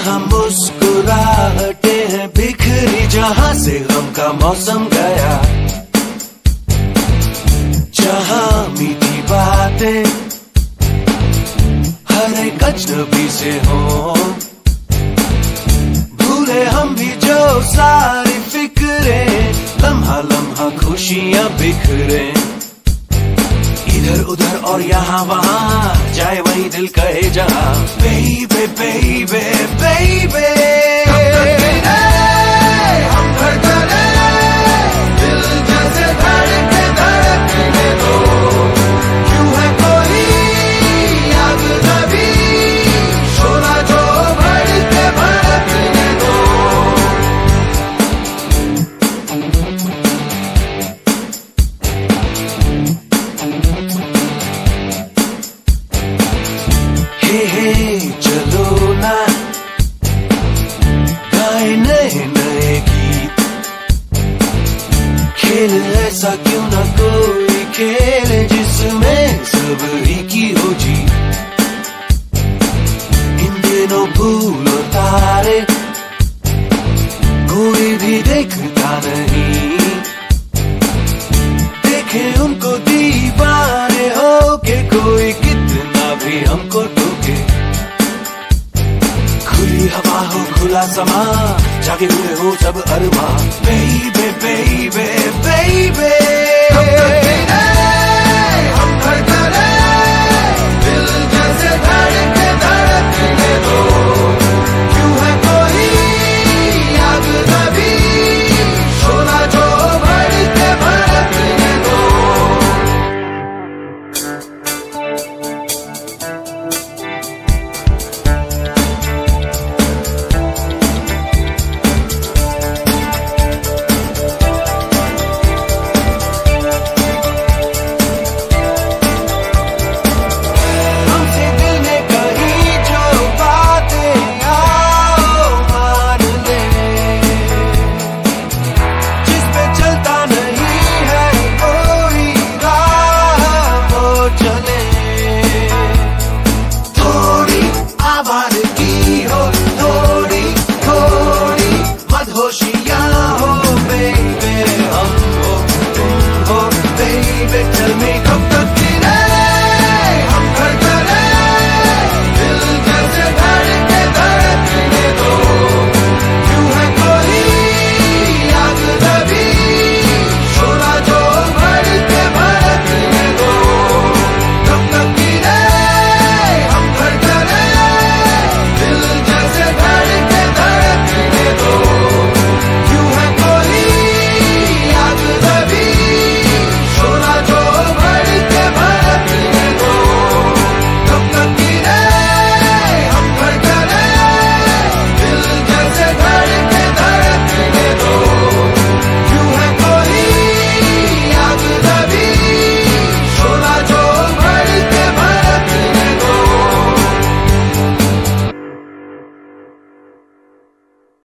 जहाँ मुस्कुराहटे हैं बिखरी, जहाँ से गम का मौसम गया, जहाँ मीठी बातें हर एक अजनबी से हो, भूले हम भी जो सारी फिक्रें, लम्हा लम्हा खुशियां बिखरे, इधर उधर और यहाँ वहाँ, जाए वही दिल कहे जहाँ। बेबे बेबे बेबे हम धड़कने, दिल जैसे धड़के धड़कने दो, क्यों है कोई अजनबी, शोला जो भड़के भड़कने दो। हे चलो ना गाए नए नए गीत, खेल ऐसा क्यों ना कोई खेल जिसमें सब ही की हो जीत। इन दिनों भूलो तारे कोई भी देखता नहीं, देखे उनको दीवाने हो के कोई कितना भी हमको टोके। खुली हवा हो खुला समा, जागे हुए हो सब अरमा। बेबे बेबे बेबे